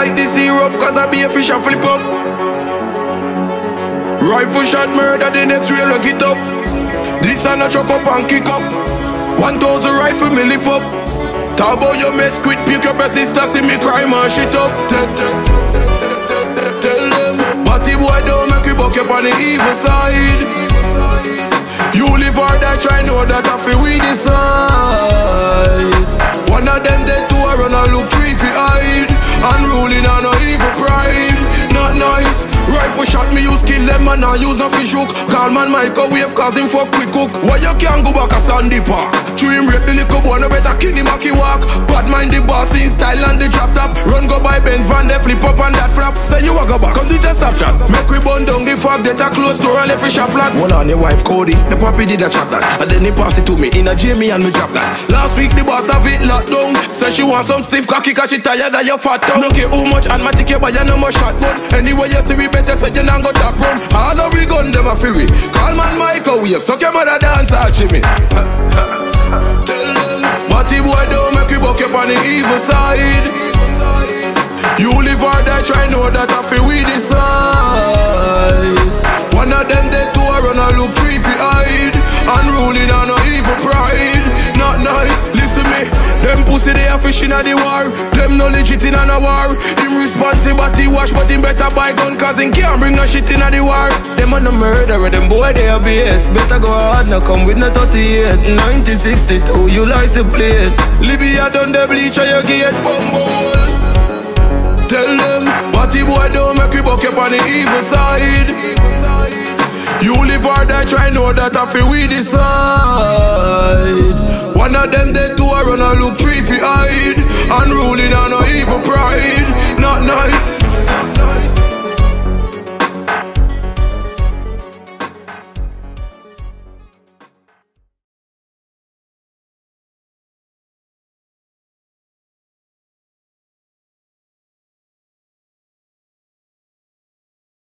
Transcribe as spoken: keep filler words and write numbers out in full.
like the sea rough, cause I be a fish and flip up. Rifle shot murder, the next real look it up. This and a chuck up and kick up. One thousand rifle me lift up. Talk about your mess, quit, pick up your sister, see me cry, man, shit up. Tell, tell, tell, tell, tell, tell, tell them, Batty boy don't make you buck up on the evil side. You live hard, I try know that I feel we decide. One of them dead, two I run a look three fi hide. Unruly and no evil pride. Not nice. Rifle shot me use kill them and I use no fish hook. Call man microwave cause him fuck quick cook. Why you can't go back a Sandy Park? True him rape the little boy, no better kill him Maki walk. Bad mind the boss in style and the drop top. Run go by Benz van they flip up on that flap. Say you a go back, come sit a stop chat. Make we burn down the fog, get a close door and left a shop flat. One on your wife Cody, the puppy did a chop that. And then he pass it to me in a Jamie and me drop that. Last week the boss have it locked down. Say she want some stiff cocky cause she tired of your fat tongue. No care how much and my ticket but you no more shot but anyway you see we better say you not go top run. All of we gun them a fury. Call man microwave, suck your mother dance or Jimmy. Tell them, Batty boy don't make you buck up on the evil side. You live hard, I try know that I feel we decide. One of them dead, two I run a look three fi hide. Unruly and no evil pride. Not nice, listen me. Them pussy they are fishing at the war. Them no legit in a war. Him responsible but he wash, but him better buy gun cause him can't bring no shit in a the war. Them on no murderer, them boy they a beat. Better go hard, no come with no thirty-eight. nineteen sixty-two, you lies a plate. Libya done the bleach and you get bumble. Tell them, Batty boy don't make you buck up on the evil side. You live hard, I try know that I feel we decide. One of them dead, two I run a look three fi hide. And